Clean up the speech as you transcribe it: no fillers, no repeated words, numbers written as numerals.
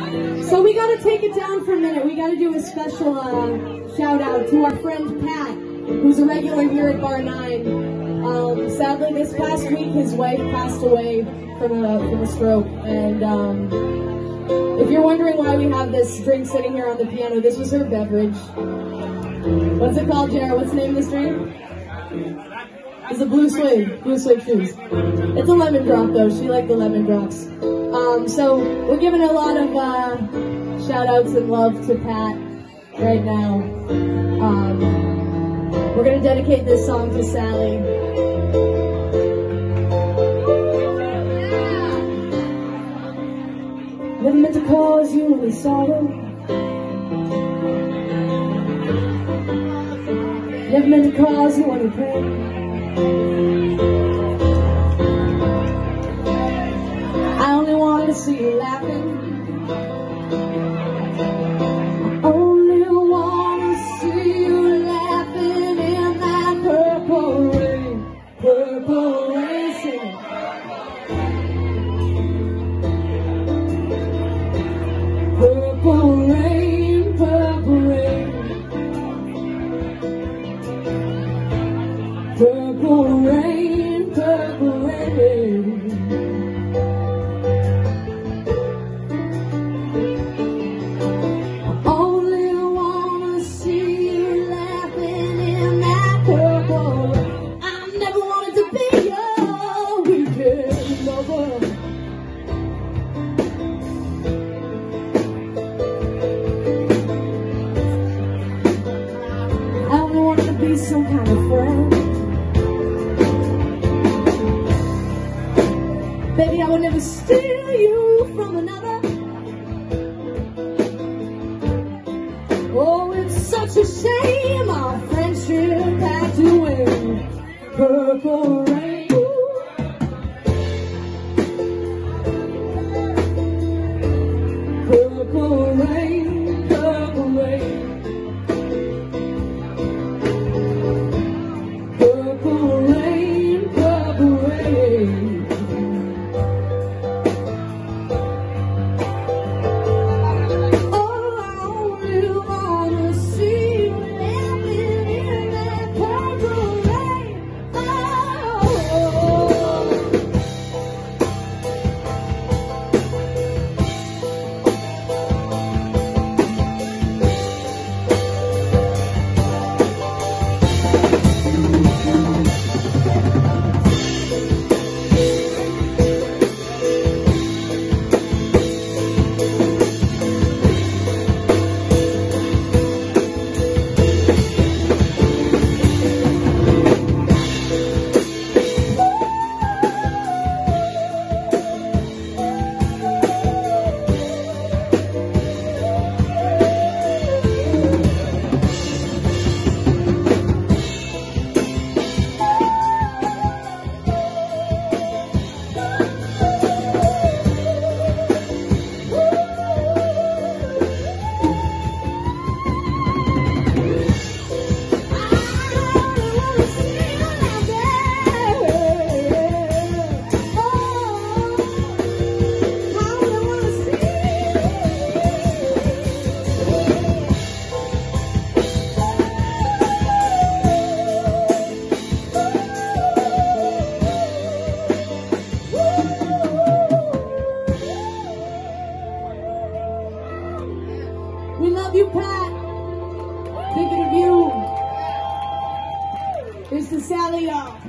So we gotta take it down for a minute. We gotta do a special shout out to our friend Pat, who's a regular here at Bar 9. Sadly, this past week his wife passed away from a stroke. And if you're wondering why we have this drink sitting here on the piano, this was her beverage. What's it called, Jared? What's the name of this drink? It's a Blue Suede shoes. It's a lemon drop though. She liked the lemon drops. So we're giving a lot of shout outs and love to Pat right now. We're gonna dedicate this song to Sally. Never meant to cause you any sorrow. Never meant to cause you any pain. I only wanted to see you laughing. I only want to see you laughing in that purple rain, singing. Purple rain, purple rain. Purple rain, purple rain. I only wanna see you laughing in that purple rain. I never wanted to be your weekend lover. I only wanted to be some kind of friend. Baby, I would never steal you from another. Oh, it's such a shame our friendship had to end. Purple rain. Purple rain, purple rain. Purple rain, purple rain. We love you, Pat. Thinking of you. Here's to Sally, y'all.